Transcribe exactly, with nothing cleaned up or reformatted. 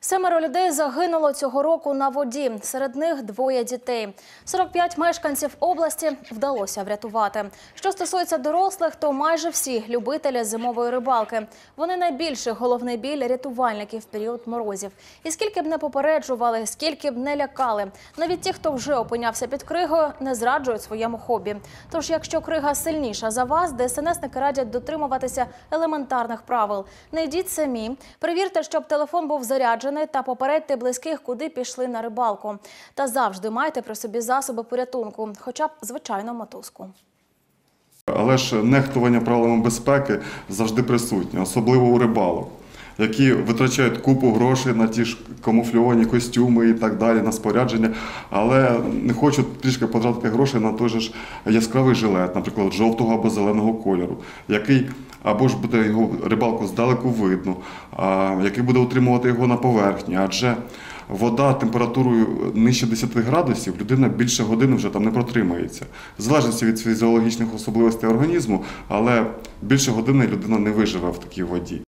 Семеро людей загинуло цього року на воді. Серед них двоє дітей. сорок п'ять мешканців області вдалося врятувати. Що стосується дорослих, то майже всі любителі зимової рибалки. Вони найбільший головний біль рятувальників в період морозів. І скільки б не попереджували, скільки б не лякали, навіть ті, хто вже опинявся під кригою, не зраджують своєму хобі. Тож, якщо крига сильніша за вас, ДСНСники радять дотримуватися елементарних правил. Не йдіть самі, перевірте, щоб телефон був заряджений, та попередьте близьких, куди пішли на рибалку. Та завжди майте при собі засоби порятунку, хоча б звичайну мотузку. Але ж нехтування правилами безпеки завжди присутнє, особливо у рибалок, які витрачають купу грошей на ті ж камуфльовані костюми і так далі, на спорядження, але не хочуть трішки потратити грошей на той же ж яскравий жилет, наприклад, жовтого або зеленого кольору, який або ж буде його рибалку здалеку видно, а, який буде утримувати його на поверхні, адже вода температурою нижче десяти градусів, людина більше години вже там не протримається. В залежності від фізіологічних особливостей організму, але більше години людина не виживе в такій воді.